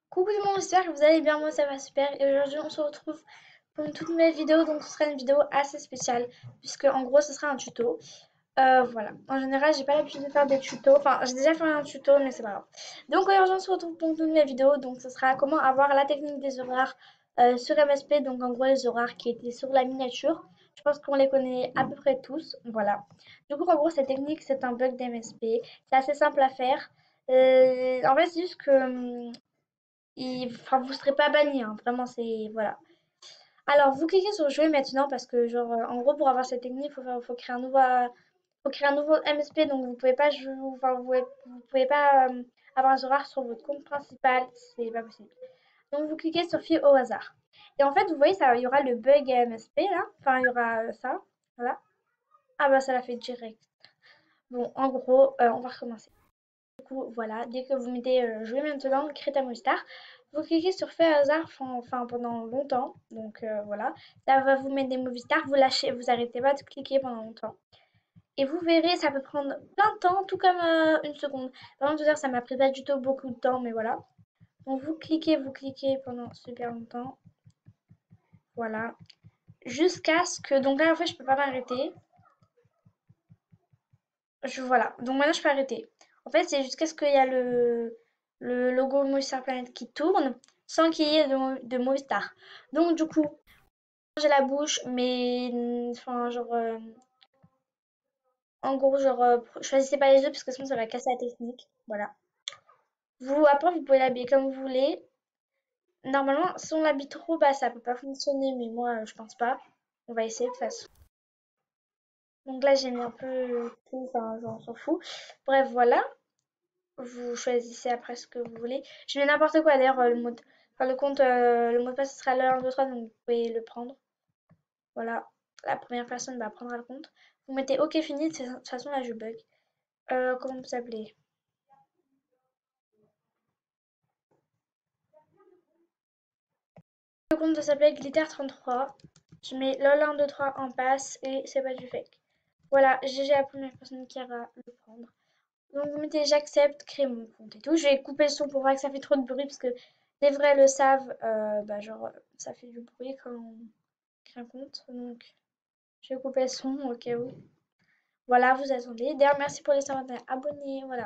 Coucou tout le monde, j'espère que vous allez bien, moi ça va super et aujourd'hui on se retrouve pour une toute nouvelle vidéo, donc ce sera une vidéo assez spéciale puisque en gros ce sera un tuto. Voilà, en général j'ai pas l'habitude de faire des tutos, enfin j'ai déjà fait un tuto mais c'est pas grave. Donc aujourd'hui on se retrouve pour une toute nouvelle vidéo, donc ce sera comment avoir la technique des horaires sur MSP, donc en gros les horaires qui étaient sur la miniature. Je pense qu'on les connaît à peu près tous, voilà. Du coup en gros cette technique c'est un bug d'MSP, c'est assez simple à faire. En fait c'est juste que enfin, vous serez pas banni, hein. Vraiment, c'est... Voilà. Alors, vous cliquez sur jouer maintenant parce que, genre, en gros, pour avoir cette technique, faut créer faut créer un nouveau MSP. Donc, vous pouvez pas jouer, enfin, vous pouvez pas avoir un horaire sur votre compte principal. C'est pas possible. Donc, vous cliquez sur fille au hasard. Et en fait, vous voyez, ça, il y aura le bug MSP là. Enfin, il y aura ça. Voilà. Ah bah, ça l'a fait direct. Bon, en gros, on va recommencer. Du coup, voilà, dès que vous mettez jouer maintenant, créer ta moustache, vous cliquez sur fait hasard enfin, pendant longtemps. Donc voilà, ça va vous mettre des movie stars, vous lâchez, vous arrêtez pas de cliquer pendant longtemps. Et vous verrez, ça peut prendre plein de temps, tout comme une seconde. Par exemple, tout à l'heure, ça m'a pris pas du tout beaucoup de temps, mais voilà. Donc vous cliquez pendant super longtemps. Voilà. Jusqu'à ce que. Donc là, en fait, je peux pas m'arrêter. Voilà. Donc maintenant, je peux arrêter. En fait, c'est jusqu'à ce qu'il y a le logo Movistar Planet qui tourne sans qu'il y ait de Movistar. Donc, du coup, j'ai la bouche, mais enfin, genre, en gros, genre, choisissez pas les yeux parce que sinon ça va casser la technique. Voilà. Vous, après, vous pouvez l'habiller comme vous voulez. Normalement, si on l'habille trop, bah ça peut pas fonctionner, mais moi, je pense pas. On va essayer de toute façon. Donc là, j'ai mis un peu tout, enfin, genre, on s'en fout. Bref, voilà. Vous choisissez après ce que vous voulez. Je mets n'importe quoi d'ailleurs, enfin, le compte, le mot de passe ce sera le 1, 2, 3, donc vous pouvez le prendre. Voilà, la première personne bah, prendra le compte. Vous mettez OK fini, de toute façon là je bug. Comment vous appelez? Le compte de s'appeler Glitter33. Je mets lol 1, 2, 3 en passe et c'est pas du fake. Voilà, GG à la première personne qui ira le prendre. Donc vous mettez j'accepte, créer mon compte et tout. Je vais couper le son pour voir que ça fait trop de bruit parce que les vrais le savent, bah genre ça fait du bruit quand on crée un compte. Donc je vais couper le son au cas où. Voilà, vous attendez. D'ailleurs, merci pour les 51 abonnés. Voilà.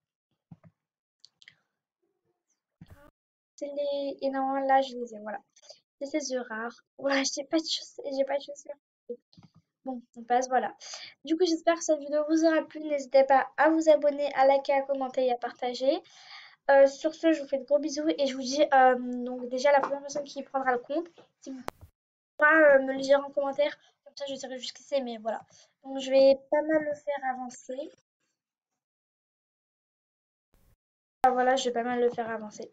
Et normalement là je les ai. Voilà. C'est ces œufs rares. Voilà, j'ai pas de chaussures. J'ai pas de chaussures. Bon, on passe, voilà. Du coup, j'espère que cette vidéo vous aura plu. N'hésitez pas à vous abonner, à liker, à commenter et à partager. Sur ce, je vous fais de gros bisous et je vous dis donc déjà la première personne qui prendra le compte, si vous pourrez me le dire en commentaire, comme ça je saurai jusqu'à c'est, mais voilà. Donc je vais pas mal le faire avancer. Ah, voilà, je vais pas mal le faire avancer.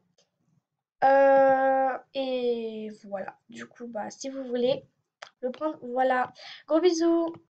Et voilà. Du coup, bah si vous voulez le prendre, voilà. Gros bisous.